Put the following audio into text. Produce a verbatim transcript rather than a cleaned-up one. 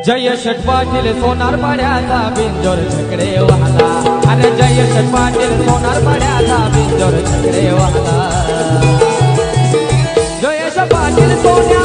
जयेश पाटील सोनार पाड्याचा बिंजोर छकडे वाहला। अरे जयेश पाटील सोनार पाड्याचा बिंजोर छकडे वाहला। जयेश पाटील सोन्या